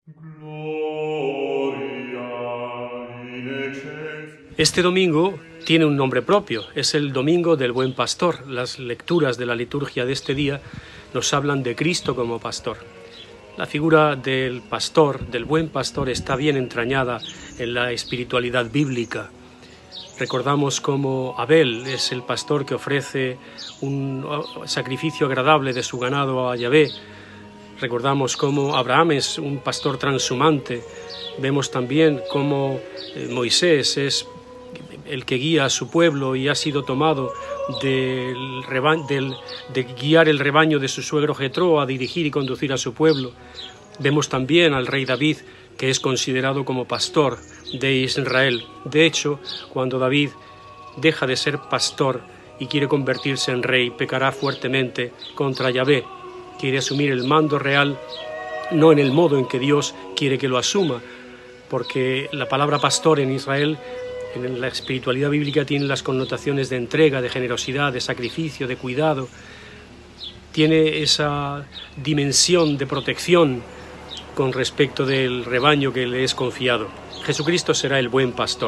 Este domingo tiene un nombre propio, es el Domingo del Buen Pastor. Las lecturas de la liturgia de este día nos hablan de Cristo como pastor. La figura del pastor, del buen pastor, está bien entrañada en la espiritualidad bíblica. Recordamos cómo Abel es el pastor que ofrece un sacrificio agradable de su ganado a Yahvé. Recordamos cómo Abraham es un pastor transhumante. Vemos también cómo Moisés es el que guía a su pueblo y ha sido tomado de guiar el rebaño de su suegro Jetro a dirigir y conducir a su pueblo. Vemos también al rey David, que es considerado como pastor de Israel. De hecho, cuando David deja de ser pastor y quiere convertirse en rey, pecará fuertemente contra Yahvé. Quiere asumir el mando real, no en el modo en que Dios quiere que lo asuma, porque la palabra pastor en Israel, en la espiritualidad bíblica, tiene las connotaciones de entrega, de generosidad, de sacrificio, de cuidado. Tiene esa dimensión de protección con respecto del rebaño que le es confiado. Jesucristo será el buen pastor,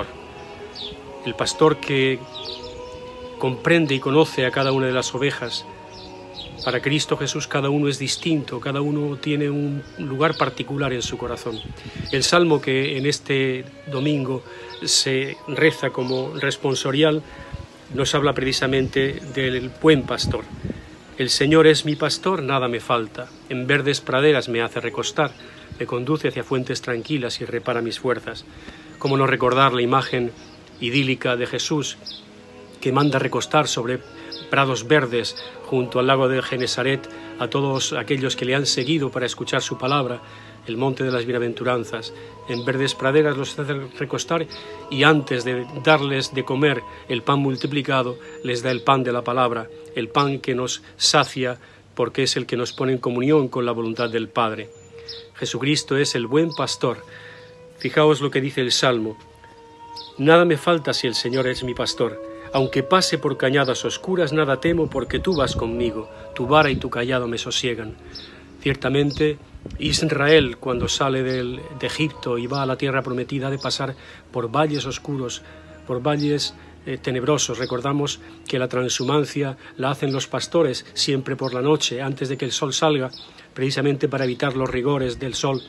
el pastor que comprende y conoce a cada una de las ovejas. Para Cristo Jesús cada uno es distinto, cada uno tiene un lugar particular en su corazón. El salmo que en este domingo se reza como responsorial nos habla precisamente del buen pastor. El Señor es mi pastor, nada me falta. En verdes praderas me hace recostar, me conduce hacia fuentes tranquilas y repara mis fuerzas. ¿Cómo no recordar la imagen idílica de Jesús que manda recostar sobre prados verdes junto al lago de Genesaret a todos aquellos que le han seguido para escuchar su palabra, el monte de las bienaventuranzas? En verdes praderas los hace recostar y antes de darles de comer el pan multiplicado, les da el pan de la palabra, el pan que nos sacia porque es el que nos pone en comunión con la voluntad del Padre. Jesucristo es el buen pastor. Fijaos lo que dice el Salmo: nada me falta si el Señor es mi pastor. Aunque pase por cañadas oscuras, nada temo, porque tú vas conmigo, tu vara y tu cayado me sosiegan. Ciertamente, Israel, cuando sale de Egipto y va a la tierra prometida, ha de pasar por valles oscuros, por valles tenebrosos. Recordamos que la transhumancia la hacen los pastores siempre por la noche, antes de que el sol salga, precisamente para evitar los rigores del sol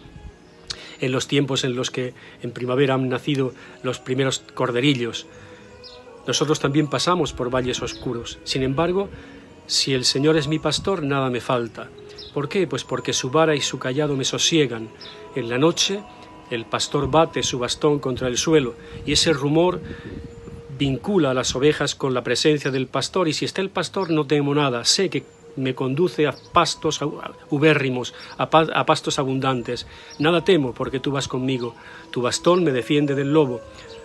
en los tiempos en los que en primavera han nacido los primeros corderillos. Nosotros también pasamos por valles oscuros. Sin embargo, si el Señor es mi pastor, nada me falta. ¿Por qué? Pues porque su vara y su cayado me sosiegan. En la noche, el pastor bate su bastón contra el suelo y ese rumor vincula a las ovejas con la presencia del pastor. Y si está el pastor, no temo nada. Sé que me conduce a pastos ubérrimos, a pastos abundantes. Nada temo, porque tú vas conmigo. Tu bastón me defiende del lobo.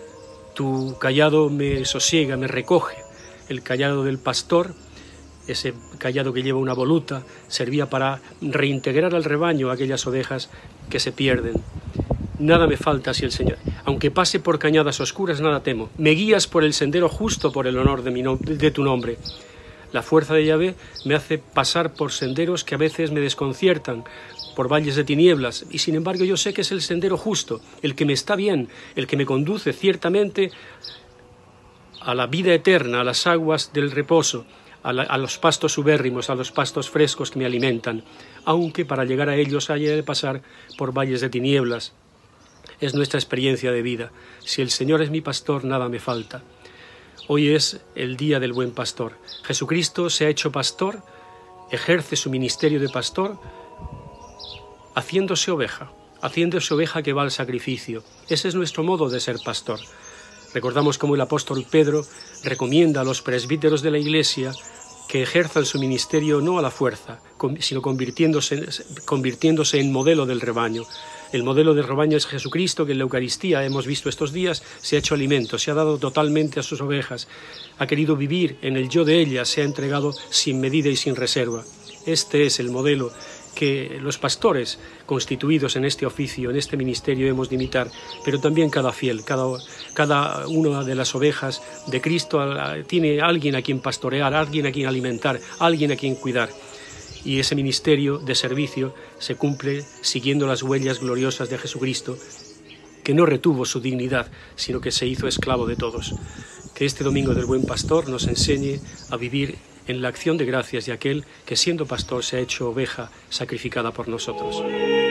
Tu cayado me sosiega, me recoge. El cayado del pastor, ese cayado que lleva una voluta, servía para reintegrar al rebaño a aquellas ovejas que se pierden. Nada me falta si el Señor, aunque pase por cañadas oscuras, nada temo. Me guías por el sendero justo por el honor de tu nombre. La fuerza de Yahvé me hace pasar por senderos que a veces me desconciertan, por valles de tinieblas, y sin embargo yo sé que es el sendero justo, el que me está bien, el que me conduce ciertamente a la vida eterna, a las aguas del reposo, a los pastos ubérrimos, a los pastos frescos que me alimentan, aunque para llegar a ellos haya de pasar por valles de tinieblas. Es nuestra experiencia de vida. Si el Señor es mi pastor, nada me falta. Hoy es el día del buen pastor. Jesucristo se ha hecho pastor, ejerce su ministerio de pastor, haciéndose oveja que va al sacrificio. Ese es nuestro modo de ser pastor. Recordamos cómo el apóstol Pedro recomienda a los presbíteros de la Iglesia que ejerzan su ministerio no a la fuerza, sino convirtiéndose en modelo del rebaño. El modelo del rebaño es Jesucristo, que en la Eucaristía, hemos visto estos días, se ha hecho alimento, se ha dado totalmente a sus ovejas, ha querido vivir en el yo de ellas, se ha entregado sin medida y sin reserva. Este es el modelo que los pastores constituidos en este oficio, en este ministerio, hemos de imitar, pero también cada fiel, cada una de las ovejas de Cristo tiene alguien a quien pastorear, alguien a quien alimentar, alguien a quien cuidar. y ese ministerio de servicio se cumple siguiendo las huellas gloriosas de Jesucristo, que no retuvo su dignidad, sino que se hizo esclavo de todos. Que este Domingo del Buen Pastor nos enseñe a vivir en la acción de gracias de aquel que siendo pastor se ha hecho oveja sacrificada por nosotros.